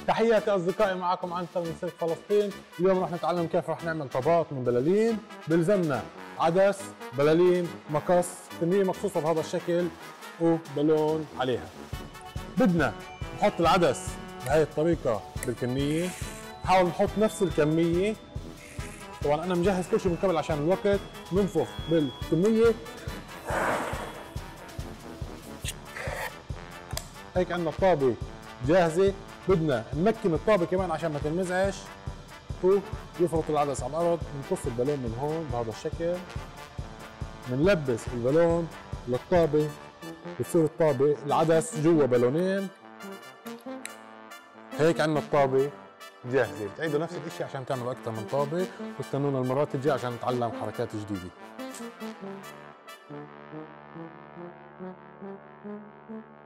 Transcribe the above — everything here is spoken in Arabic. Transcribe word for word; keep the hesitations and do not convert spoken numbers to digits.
تحياتي اصدقائي، معكم عنتر من سلك فلسطين. اليوم رح نتعلم كيف رح نعمل طبات من بلالين. بلزمنا عدس، بلالين، مقص، كمية مقصوصة بهذا الشكل وبالون عليها. بدنا نحط العدس بهي الطريقة بالكمية، نحاول نحط نفس الكمية. طبعا انا مجهز كل شيء من قبل عشان الوقت. ننفخ بالكمية. هيك عندنا الطابة جاهزة. بدنا نمكن الطابة كمان عشان ما تنمزعش ويفرط العدس على الأرض. بنقص البالون من هون بهذا الشكل، بنلبس البالون للطابة، بتصير الطابة العدس جوا بالونين. هيك عندنا الطابة جاهزة. بتعيدوا نفس الاشي عشان تعملوا أكثر من طابة، واستنونا المرات الجاية عشان نتعلم حركات جديدة.